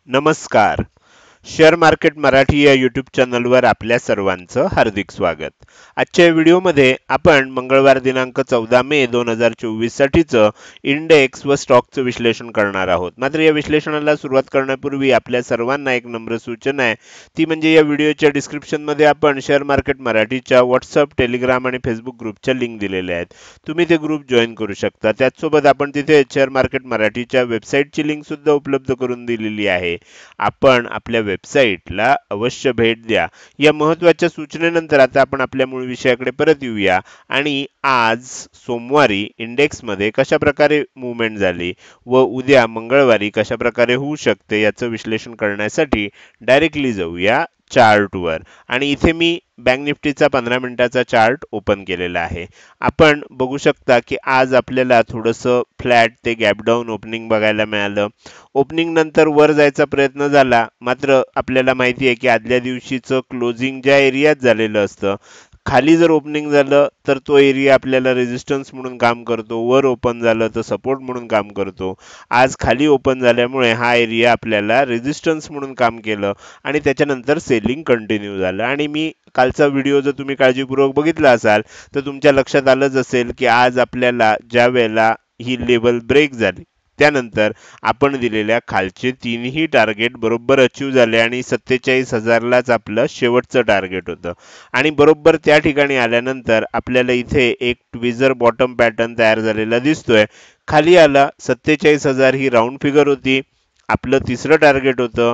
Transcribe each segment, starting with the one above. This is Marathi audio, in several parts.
नमस्कार. शेअर मार्केट मराठी या यूट्यूब चॅनलवर आपल्या सर्वांचं हार्दिक स्वागत. आजच्या व्हिडिओमध्ये आपण मंगळवार दिनांक 14 मे 2024 साठीचं इंडेक्स व स्टॉकचं विश्लेषण करणार आहोत. मात्र या विश्लेषणाला सुरुवात करण्यापूर्वी आपल्या सर्वांना एक नम्र सूचना आहे, ती म्हणजे या व्हिडिओच्या डिस्क्रिप्शनमध्ये आपण शेअर मार्केट मराठीच्या व्हॉट्सअप, टेलिग्राम आणि फेसबुक ग्रुपच्या लिंक दिलेल्या आहेत. तुम्ही ते ग्रुप जॉईन करू शकता. त्याचसोबत आपण तिथे शेअर मार्केट मराठीच्या वेबसाईटची लिंक सुद्धा उपलब्ध करून दिलेली आहे. आपण आपल्या वेबसाईटला अवश्य भेट द्या. या महत्त्वाच्या सूचनेनंतर आता आपण आपल्या मूळ विषयाकडे परत येऊया आणि आज सोमवारी इंडेक्समध्ये कशा प्रकारे मूवमेंट झाली व उद्या मंगळवारी कशा प्रकारे होऊ शकते याचं विश्लेषण करण्यासाठी डायरेक्टली जाऊया चार्टवर. आणि इथे मी बँक निफ्टीचा 15 मिनिटाचा चार्ट ओपन केलेला आहे. आपण बघू शकता की आज आपल्याला थोडंसं फ्लॅट ते गॅप डाऊन ओपनिंग बघायला मिळालं. ओपनिंग नंतर वर जायचा प्रयत्न झाला, मात्र आपल्याला माहिती आहे की आदल्या दिवशीचं क्लोजिंग ज्या एरियात झालेलं असतं, खाली जर ओपनिंग झालं तर तो एरिया आपल्याला रेजिस्टन्स म्हणून काम करतो, वर ओपन झालं तर सपोर्ट म्हणून काम करतो. आज खाली ओपन झाल्यामुळे हा एरिया आपल्याला रेजिस्टन्स म्हणून काम केलं आणि त्याच्यानंतर सेलिंग कंटिन्यू झालं. आणि मी कालचा व्हिडिओ जर तुम्ही काळजीपूर्वक बघितला असाल तर तुमच्या लक्षात आलंच असेल की आज आपल्याला ज्या वेळेला ही लेवल ब्रेक झाली त्यानंतर आपण दिलेल्या खालचे तीनही टार्गेट बरोबर अचीव झाले आणि 47,000लाच आपलं शेवटचं टार्गेट होतं. आणि बरोबर त्या ठिकाणी आल्यानंतर आपल्याला इथे एक ट्विझर बॉटम पॅटर्न तयार झालेला दिसतोय. खाली आला 47,000 ही राऊंड फिगर होती, आपलं तिसरं टार्गेट होतं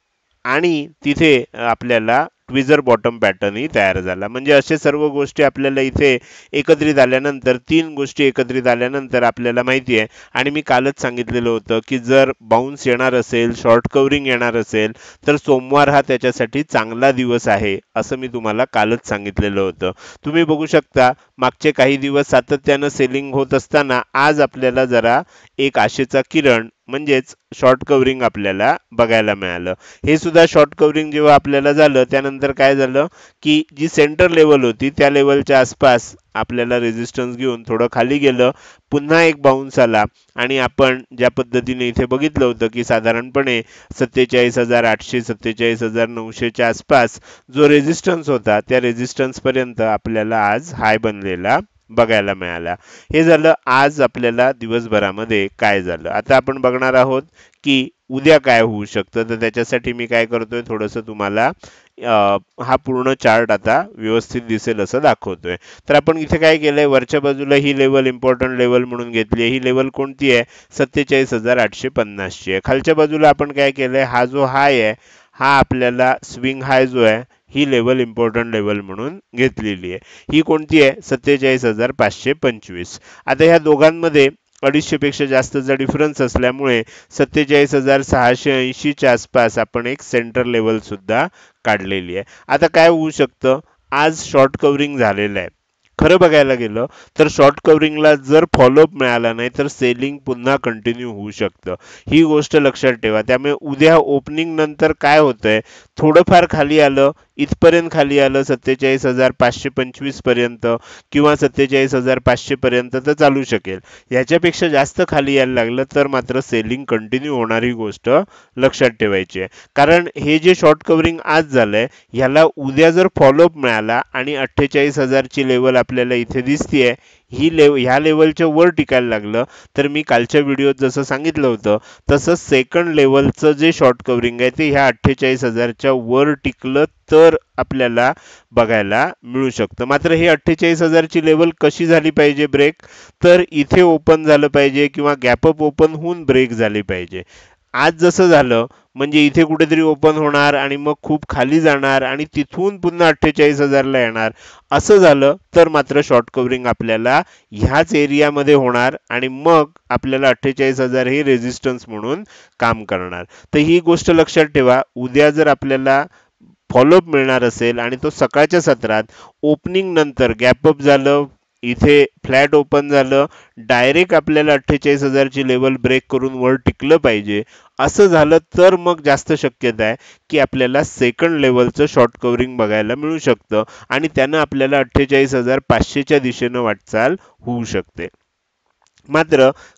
आणि तिथे आपल्याला ट्विझर बॉटम पॅटर्नही तयार झाला. म्हणजे असे सर्व गोष्टी आपल्याला इथे एकत्रित आल्यानंतर, तीन गोष्टी एकत्रित आल्यानंतर आपल्याला माहिती आहे आणि मी कालच सांगितलेलं होतं की जर बाउन्स येणार असेल, शॉर्ट कव्हरिंग येणार असेल तर सोमवार हा त्याच्यासाठी चांगला दिवस आहे असं मी तुम्हाला कालच सांगितलेलं होतं. तुम्ही बघू शकता मागचे काही दिवस सातत्यानं सेलिंग होत असताना आज आपल्याला जरा एक आशेचा किरण म्हणजेच शॉर्ट कव्हरिंग आपल्याला बघायला मिळालं. हे सुद्धा शॉर्ट कव्हरिंग जेव्हा आपल्याला झालं त्यानंतर काय झालं की जी सेंटर लेवल होती त्या लेवलच्या आसपास आपल्याला रेजिस्टन्स घेऊन थोडं खाली गेलं, पुन्हा एक बाउन्स आला आणि आपण ज्या पद्धतीने इथे बघितलं होतं की साधारणपणे 47,800 47,900च्या आसपास जो रेजिस्टन्स होता त्या रेजिस्टन्स पर्यंत आपल्याला आज हाय बनलेला बघायला मिळाला. हे झालं आज आपल्याला दिवसभरामध्ये काय झालं. आता आपण बघणार आहोत की उद्या काय होऊ शकतं. तर त्याच्यासाठी मी काय करतोय, थोडंसं तुम्हाला हा पूर्ण चार्ट आता व्यवस्थित दिसेल असं दाखवतोय. तर आपण इथे काय केलंय, वरच्या बाजूला ही लेवल इम्पॉर्टंट लेवल म्हणून घेतली आहे. ही लेवल कोणती आहे, 47,850 ची आहे. खालच्या बाजूला आपण काय केलंय, हा जो हाय आहे हा आपल्याला स्विंग हाय जो आहे ही लेवल इम्पॉर्टंट लेवल म्हणून घेतलेली आहे. ही कोणती आहे, 47,525. आता ह्या दोघांमध्ये 250 पेक्षा जास्तचा डिफरन्स असल्यामुळे 47,680च्या आसपास आपण एक सेंटर लेवल सुद्धा काढलेली आहे. आता काय होऊ शकतं, आज शॉर्ट कव्हरिंग झालेलं आहे. खरं बघायला गेलं तर शॉर्ट कव्हरिंगला जर फॉलोअप मिळाला नाही तर सेलिंग पुन्हा कंटिन्यू होऊ शकतं. ही गोष्ट लक्षात ठेवा. त्यामुळे उद्या ओपनिंग नंतर काय होतंय, थोडंफार खाली आलं, इथपर्यंत खाली आलं 47,525 पर्यंत किंवा 47,500 पर्यंत तर चालू शकेल. याच्यापेक्षा जास्त खाली यायला लागलं तर मात्र सेलिंग कंटिन्यू होणारी गोष्ट लक्षात ठेवायची आहे. कारण हे जे शॉर्ट कव्हरिंग आज झालंय ह्याला उद्या जर फॉलोअप मिळाला आणि 48,000 ची लेवल आपल्याला इथे दिसतीये, ह्या लेवलच्या वर टिकायला लागलं तर मी कालच्या व्हिडिओत जसं सांगितलं होतं तसं सेकंड लेवलचं जे शॉर्ट कव्हरिंग आहे ते ह्या 48,000च्या वर टिकलं तर आपल्याला बघायला मिळू शकतं. मात्र हे 48,000 ची लेवल कशी झाली पाहिजे ब्रेक, तर इथे ओपन झालं पाहिजे किंवा गॅपअप ओपन होऊन ब्रेक झाली पाहिजे. आज जसं झालं म्हणजे इथे कुठेतरी ओपन होणार आणि मग खूप खाली जाणार आणि तिथून पुन्हा 48,000ला येणार, असं झालं तर मात्र शॉर्ट कव्हरिंग आपल्याला ह्याच एरियामध्ये होणार आणि मग आपल्याला 48,000 हे रेजिस्टन्स म्हणून काम करणार. तर ही गोष्ट लक्षात ठेवा. उद्या जर आपल्याला फॉलोअप मिळणार असेल आणि तो सकाळच्या सत्रात ओपनिंग नंतर गॅपअप झालं, इथे फ्लॅट ओपन झालं, डायरेक्ट आपल्याला 48,000 ची लेवल ब्रेक करून वर टिकलं पाहिजे, असं झालं तर मग जास्त शक्यता आहे की आपल्याला सेकंड लेवलचं शॉर्ट कव्हरिंग बघायला मिळू शकतं आणि त्यानं आपल्याला 48,500च्या दिशेनं वाटचाल होऊ शकते. मात्र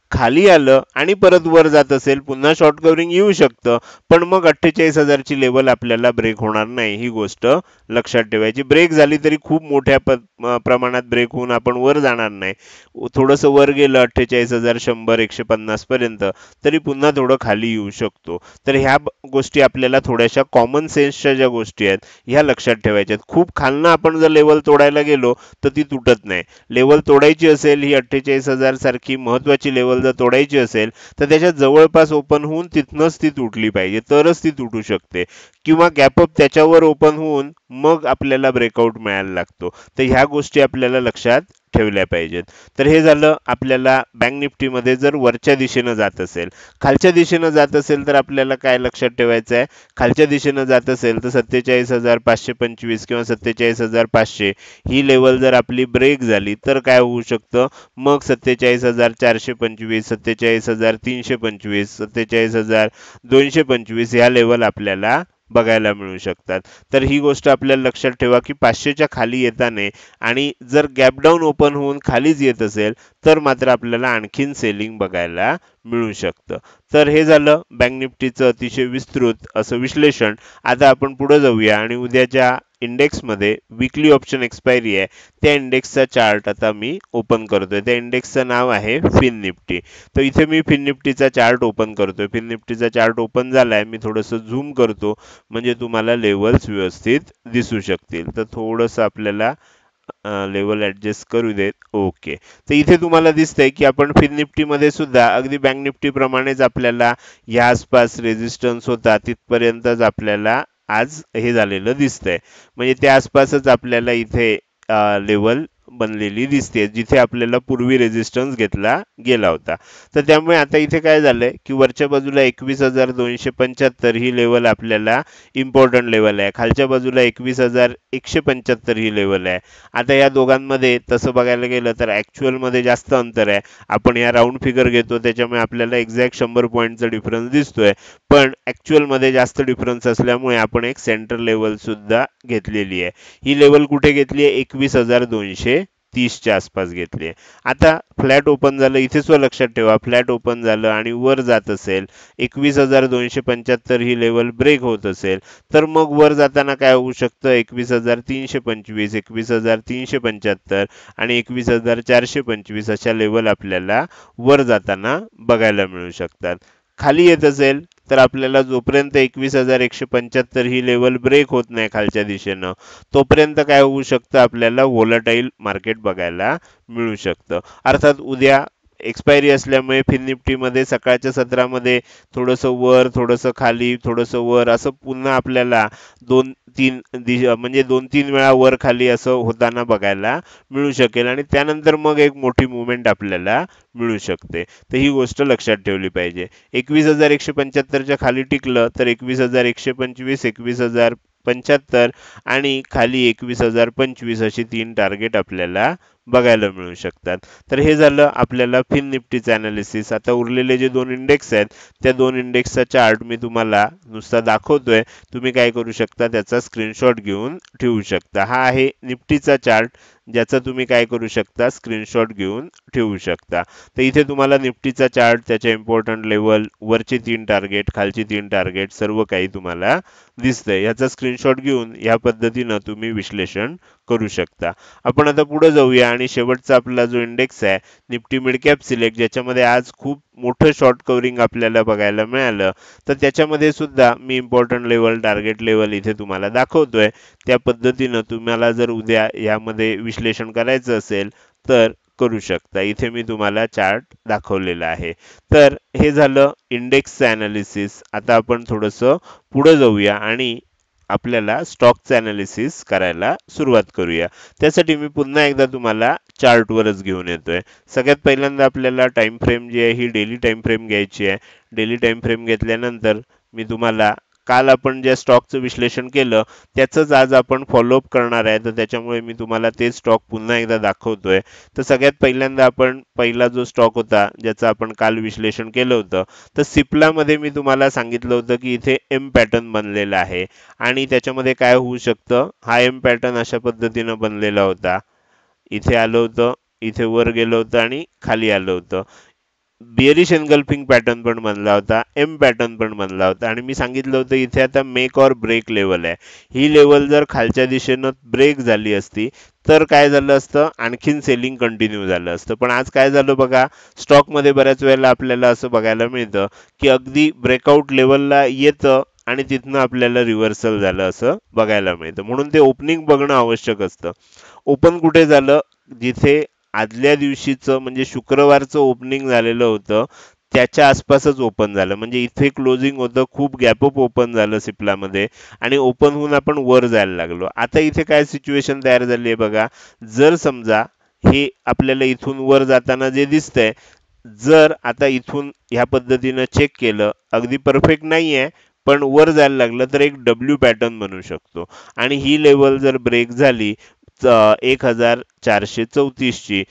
खाली आलं आणि परत वर जात असेल, पुन्हा शॉर्ट कव्हरिंग येऊ शकतं, पण मग 48,000 ची लेवल आपल्याला ब्रेक होणार नाही, ही गोष्ट लक्षात ठेवायची. ब्रेक झाली तरी खूप मोठ्या प्रमाणात ब्रेक होऊन आपण वर जाणार नाही. थोडंसं वर गेलं 48,000 100 150 पर्यंत, तरी पुन्हा थोडं खाली येऊ शकतो. तर ह्या गोष्टी आपल्याला थोड्याशा कॉमन सेन्सच्या ज्या गोष्टी आहेत ह्या लक्षात ठेवायच्या आहेत. खूप खालनं आपण जर लेवल तोडायला गेलो तर ती तुटत नाही. लेवल तोडायची असेल, ही 48,000 सारखी महत्वाची लेवल जर तोडायची असेल तर त्याच्या जवळपास ओपन होऊन तिथनंच ती तुटली पाहिजे, तरच ती तुटू शकते. किंवा गॅपअप त्याच्यावर ओपन होऊन मग आपल्याला ब्रेकआउट मिळायला लागतो. तर ह्या गोष्टी आपल्याला लक्षात ठेवल्या पाहिजेत. तर हे झालं आपल्याला बँक निफ्टीमध्ये जर वरच्या दिशेनं जात असेल. खालच्या दिशेनं जात असेल तर आपल्याला काय लक्षात ठेवायचं आहे? खालच्या दिशेनं जात असेल तर 47,525 किंवा 47,500 ही लेवल जर आपली ब्रेक झाली तर काय होऊ शकतं? मग 47,425, 47,325, 47,225 ह्या लेवल आपल्याला बघायला मिळू शकतात. तर ही गोष्ट आपल्याला लक्षात ठेवा की 500च्या खाली येताना आणि जर गॅप डाऊन ओपन होऊन खालीच येत असेल तर मात्र आपल्याला आणखीन सेलिंग बघायला मिळू शकतं. तर हे झालं बँक निफ्टीचं अतिशय विस्तृत असं विश्लेषण. आता आपण पुढे जाऊया आणि उद्याच्या इंडेक्समध्ये वीकली ऑप्शन एक्सपायरी आहे, त्या इंडेक्सचा चार्ट आता मी ओपन करतोय. त्या इंडेक्सचं नाव आहे फिन निफ्टी. तर इथे मी फिन निफ्टीचा चार्ट ओपन करतोय. फिन निफ्टीचा चार्ट ओपन झालाय. मी थोडंसं झूम करतो म्हणजे तुम्हाला लेवल्स व्यवस्थित दिसू शकतील. तर थोडंसं आपल्याला लेवल ऍडजस्ट करू देत. ओके. तर इथे तुम्हाला दिसतंय की आपण फिन निफ्टीमध्ये सुद्धा अगदी बँक निफ्टी प्रमाणेच आपल्याला या आसपास रेजिस्टन्स होता तिथपर्यंतच आपल्याला आज हे झालेलं दिसतंय. म्हणजे त्या आसपासच आपल्याला इथे लेवल बनलेली दिसते, जिथे आपल्याला पूर्वी रेजिस्टन्स घेतला गेला होता. तर त्यामुळे आता इथे काय झालंय की वरच्या बाजूला 21,275 ही लेवल आपल्याला इम्पॉर्टंट लेवल आहे. खालच्या बाजूला 21,175 ही लेवल आहे. आता या दोघांमध्ये तसं बघायला गेलं तर मध्ये जास्त अंतर आहे. आपण या राऊंड फिगर घेतो त्याच्यामुळे आपल्याला एक्झॅक्ट 100 पॉईंटचा डिफरन्स दिसतोय, पण मध्ये जास्त डिफरन्स असल्यामुळे आपण एक सेंटर लेवल सुद्धा घेतलेली आहे. ही लेवल कुठे घेतली आहे? 21,230च्या आसपास घेतली आहे. आता फ्लॅट ओपन झालं, इथे सुद्धा लक्षात ठेवा, फ्लॅट ओपन झालं आणि वर जात असेल, 21,275 ही लेवल ब्रेक होत असेल, तर मग वर जाताना काय होऊ शकतं? 21,325, 21,375 आणि 21,425 अशा लेवल आपल्याला वर जाताना बघायला मिळू शकतात. खाली येत असेल तर आपल्याला जोपर्यंत 21,175 ही लेवल ब्रेक होत नाही खालच्या दिशेनं, तोपर्यंत काय होऊ शकतं? आपल्याला व्होलाटाईल मार्केट बघायला मिळू शकतं. अर्थात उद्या एक्सपायरी असल्यामुळे फिन निफ्टीमध्ये सकाळच्या सत्रामध्ये थोडंसं वर, थोडंसं खाली, थोडंसं वर असं पुन्हा आपल्याला 2-3 म्हणजे 2-3 वेळा वर खाली असं होताना बघायला मिळू शकेल आणि त्यानंतर मग एक मोठी मूव्हमेंट आपल्याला मिळू शकते. तर ही गोष्ट लक्षात ठेवली पाहिजे. 21,175च्या खाली टिकलं तर 21,125, 21,075 आणि खाली 21,025 अशी 3 टार्गेट आपल्याला बघायला मिळू शकतात. तर हे झालं आपल्याला फिन निफ्टीचं अनालिसिस. आता उरलेले जे 2 इंडेक्स आहेत त्या 2 इंडेक्सचा चार्ट मी तुम्हाला नुसता दाखवतोय. तुम्ही काय करू शकता? त्याचा स्क्रीनशॉट घेऊन ठेवू शकता. हा आहे निफ्टीचा चार्ट, ज्याचा तुम्ही काय करू शकता? स्क्रीनशॉट घेऊन ठेवू शकता. तर इथे तुम्हाला निफ्टीचा चार्ट, त्याच्या इम्पॉर्टंट लेवल, वरचे 3 टार्गेट, खालची 3 टार्गेट सर्व काही तुम्हाला दिसतंय. याचा स्क्रीनशॉट घेऊन या पद्धतीनं तुम्ही विश्लेषण करू शकता. आपण आता पुढे जाऊया आणि शेवटचा आपला जो इंडेक्स आहे निफ्टी मिड कॅप सिलेक्ट, ज्याच्यामध्ये आज खूप मोठं शॉर्ट कव्हरिंग आपल्याला बघायला मिळालं, तर त्याच्यामध्ये सुद्धा मी इम्पॉर्टंट लेवल, टार्गेट लेवल इथे तुम्हाला दाखवतोय. त्या पद्धतीनं तुम्हाला जर उद्या यामध्ये विश्लेषण करायचं असेल तर करू शकता. इथे मी तुम्हाला चार्ट दाखवलेला आहे. तर हे झालं इंडेक्सचं अनालिसिस. आता आपण थोडंसं पुढे जाऊया आणि आपल्याला स्टॉकचं अनालिसिस करायला सुरुवात करूया. त्यासाठी मी पुन्हा एकदा तुम्हाला चार्टवरच घेऊन येतोय. सगळ्यात पहिल्यांदा आपल्याला टाइम फ्रेम जी आहे ही डेली टाइम फ्रेम घ्यायची आहे. डेली टाइम फ्रेम घेतल्यानंतर मी तुम्हाला काल आपण ज्या स्टॉकचं विश्लेषण केलं त्याचंच आज आपण फॉलोअप करणार आहे, तर त्याच्यामुळे मी तुम्हाला ते स्टॉक पुन्हा एकदा दाखवतोय. तर सगळ्यात पहिल्यांदा आपण पहिला जो स्टॉक होता ज्याचं आपण काल विश्लेषण केलं होतं, तर सिप्लामध्ये मी तुम्हाला सांगितलं होतं की इथे एम पॅटर्न बनलेला आहे आणि त्याच्यामध्ये काय होऊ शकतं? हा एम पॅटर्न अशा पद्धतीनं बनलेला होता. इथे आलं होतं, इथे वर गेलं होतं आणि खाली आलं होतं. बिअरिश एनगल्फिंग पॅटर्न पण बनला होता, एम पॅटर्न पण बनला होता आणि मी सांगितलं होतं इथे आता मेक और ब्रेक लेवल आहे. ही लेवल जर खालच्या दिशेनं ब्रेक झाली असती तर काय झालं असतं, आणखीन सेलिंग कंटिन्यू झालं असतं. पण आज काय झालं बघा, स्टॉकमध्ये बऱ्याच वेळेला आपल्याला असं बघायला मिळतं की अगदी ब्रेकआउट लेवलला येतं आणि तिथनं आपल्याला रिव्हर्सल झालं असं बघायला मिळतं. म्हणून ते ओपनिंग बघणं आवश्यक असतं. ओपन कुठे झालं, जिथे आदल्या दिवशीचं म्हणजे शुक्रवारचं ओपनिंग झालेलं होतं त्याच्या आसपासच ओपन झालं. म्हणजे इथे क्लोजिंग होतं, खूप गॅपअप ओपन झालं सिप्लामध्ये आणि ओपन होऊन आपण वर जायला लागलो. आता इथे काय सिच्युएशन तयार झाली आहे बघा, जर समजा हे आपल्याला इथून वर जाताना जे दिसतंय, जर आता इथून ह्या पद्धतीनं चेक केलं, अगदी परफेक्ट नाही आहे पण वर जायला लागलं तर एक डब्ल्यू पॅटर्न बनू शकतो आणि ही लेवल जर ब्रेक झाली 1434ची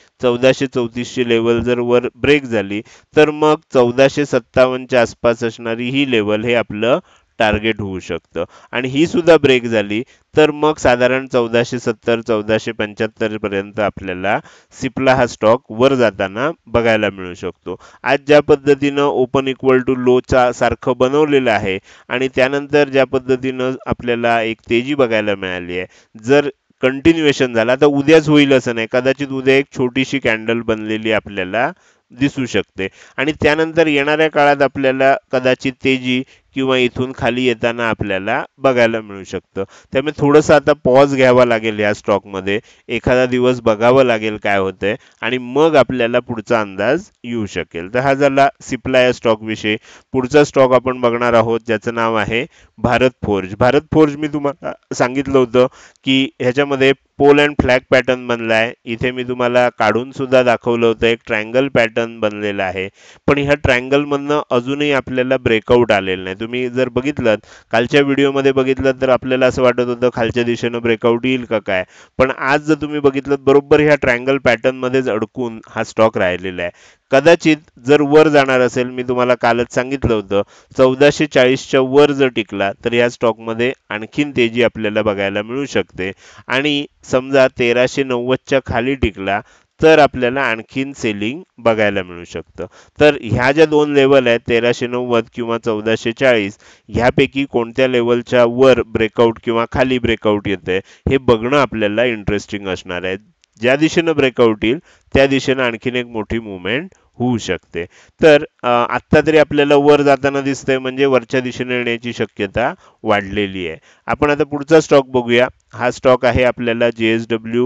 1434ची लेवल जर वर ब्रेक झाली तर मग 1457च्या आसपास असणारी ही लेवल हे आपलं टार्गेट होऊ शकतं आणि ही सुद्धा ब्रेक झाली तर मग साधारण 1470 1475 पर्यंत आपल्याला सिप्ला हा स्टॉक वर जाताना बघायला मिळू शकतो. आज ज्या पद्धतीनं ओपन इक्वल टू लोचा सारखं बनवलेलं आहे आणि त्यानंतर ज्या पद्धतीनं आपल्याला एक तेजी बघायला मिळाली आहे, जर कंटिन्युएशन झाला तर उद्याच होईल असं नाही, कदाचित उद्या एक छोटीशी कॅन्डल बनलेली आपल्याला दिसू शकते आणि त्यानंतर येणाऱ्या काळात आपल्याला कदाचित तेजी किंवा इथून खाली येताना आपल्याला बघायला मिळू शकतं. त्यामुळे थोडंसं आता पॉज घ्यावा लागेल या स्टॉकमध्ये, एखादा दिवस बघावं लागेल काय होतंय आणि मग आपल्याला पुढचा अंदाज येऊ शकेल. तर हा झाला सिप्ला या स्टॉक विषयी. पुढचा स्टॉक आपण बघणार आहोत ज्याचं नाव आहे भारत फोर्ज. भारत फोर्ज मी तुम्हाला सांगितलं होतं की ह्याच्यामध्ये पोल अँड फ्लॅग पॅटर्न बनलाय. इथे मी तुम्हाला काढून सुद्धा दाखवलं होतं, एक ट्रायंगल पॅटर्न बनलेला आहे. पण ह्या ट्रायंगल मधनं अजूनही आपल्याला ब्रेकआउट आलेलं नाही. तुम्ही जर बघितलं कालच्या व्हिडिओमध्ये बघितलं तर आपल्याला असं वाटत होतं खालच्या दिशेनं ब्रेकआउट येईल का काय, पण आज जर तुम्ही बघितलं बरोबर ह्या ट्रायंगल पॅटर्न मध्येच अडकून हा स्टॉक राहिलेला आहे. कदाचित जर वर जाणार असेल, मी तुम्हाला कालच सांगितलं होतं 1440च्या वर जर टिकला तर या स्टॉकमध्ये आणखीन तेजी आपल्याला बघायला मिळू शकते आणि समजा 1390च्या खाली टिकला तर आपल्याला आणखीन सेलिंग बघायला मिळू शकतं. तर ह्या ज्या दोन लेवल आहेत 1390 किंवा 1440, ह्यापैकी कोणत्या लेवलच्या वर ब्रेकआउट किंवा खाली ब्रेकआउट येते हे बघणं आपल्याला इंटरेस्टिंग असणार आहे. ज्या दिशेनं ब्रेकआउट येईल त्या दिशेनं आणखीन एक मोठी मुवमेंट होऊ शकते. तर आत्ता तरी आपल्याला वर जाताना दिसतंय म्हणजे वरच्या दिशेने येण्याची शक्यता वाढलेली आहे. आपण आता पुढचा स्टॉक बघूया. हा स्टॉक आहे आपल्याला JSW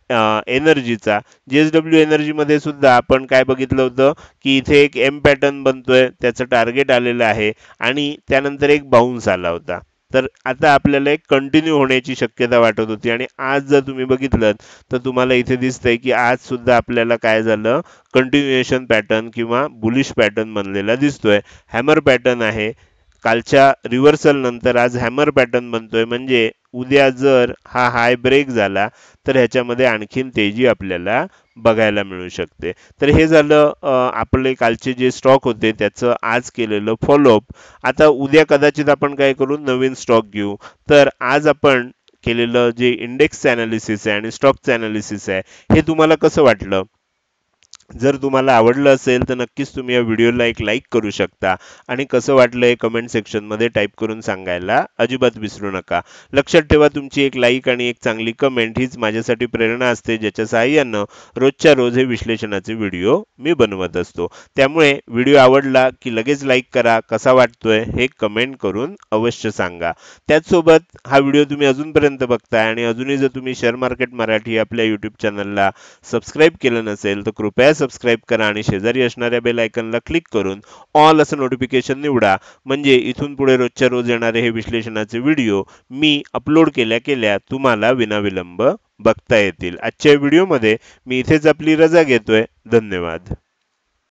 एनर्जीचा. JSW एनर्जीमध्ये सुद्धा आपण काय बघितलं होतं की इथे एक एम पॅटर्न बनतोय, त्याचं टार्गेट आलेलं आहे आणि त्यानंतर एक बाउन्स आला होता. तर आता आपल्याला एक कंटिन्यू होण्याची शक्यता वाटत होती आणि आज जर तुम्ही बघितलं तर तुम्हाला इथे दिसतंय की आज सुद्धा आपल्याला काय झालं, कंटिन्युएशन पॅटर्न किंवा बुलिश पॅटर्न बनलेला दिसतोय. हॅमर पॅटर्न आहे. कालच्या रिव्हर्सल नंतर आज हॅमर पॅटर्न बनतोय म्हणजे उद्या जर हा हाय ब्रेक झाला तर ह्याच्यामध्ये आणखीन तेजी आपल्याला बघायला मिळू शकते. तर हे झालं आपले कालचे जे स्टॉक होते त्याचं आज केलेलं फॉलोअप. आता उद्या कदाचित आपण काय करू, नवीन स्टॉक घेऊ. तर आज आपण केलेलं जे इंडेक्सचं अनालिसिस आहे आणि स्टॉकचं अनालिसिस आहे हे तुम्हाला कसं वाटलं? जर तुम्हाला आवडलं असेल तर नक्कीच तुम्ही या व्हिडिओला एक लाईक करू शकता आणि कसं वाटलं हे कमेंट सेक्शनमध्ये टाईप करून सांगायला अजिबात विसरू नका. लक्षात ठेवा, तुमची एक लाईक आणि एक चांगली कमेंट हीच माझ्यासाठी प्रेरणा असते, ज्याच्या सहाय्यानं रोजच्या रोज हे विश्लेषणाचे व्हिडिओ मी बनवत असतो. त्यामुळे व्हिडिओ आवडला की लगेच लाईक करा, कसा वाटतोय हे कमेंट करून अवश्य सांगा. त्याचसोबत हा व्हिडिओ तुम्ही अजूनपर्यंत बघताय आणि अजूनही जर तुम्ही शेअर मार्केट मराठी आपल्या यूट्यूब चॅनलला सबस्क्राईब केलं नसेल तर कृपया सबस्क्राईब करा आणि शेजारी असणाऱ्या बेल आयकॉनला क्लिक करून ऑल असं नोटिफिकेशन निवडा. म्हणजे इथून पुढे रोजच्या रोज येणारे हे विश्लेषणाचे व्हिडिओ मी अपलोड केल्या केल्या तुम्हाला विनाविलंब बघता येतील. आजच्या व्हिडिओमध्ये मी इथेच आपली रजा घेतोय. धन्यवाद.